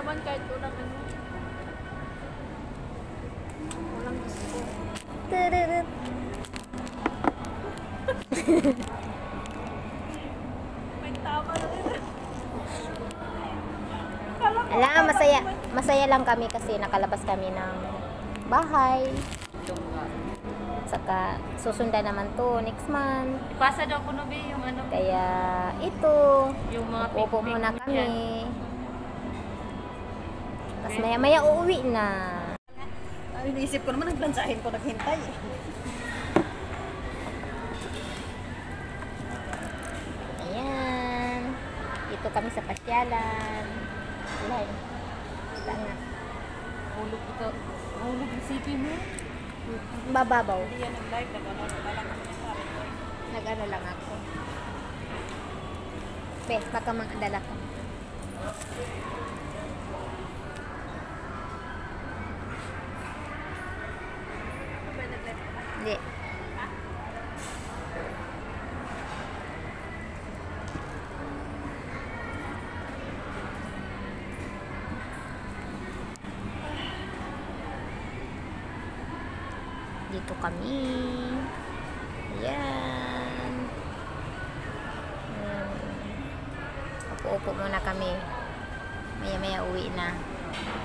man kahit ulang ano. Ulang gusto. Tururut. May tama na rin. Ala, masaya lang kami kasi nakalabas kami ng bahay. Saka susundan naman to next month. Ipasa daw ko Be, yung ano. Kaya ito, Yung mga upo picnic muna mo kami. dyan. Tapos maya-maya uuwi na. Ay, iniisip ko naman, naglansahin ko, naghintay. Ayan. Dito kami sa pasyalan. Ayan. Tanga. Hulog ito. Hulog yung CP mo. Bababaw. Hindi yan nag-live, nag-ano lang kami sa akin. Nag-ano lang ako. Be, baka mang-adala ko. Hindi. Dito kami. Ayan. Upo-upo muna kami. Maya-maya uwi na.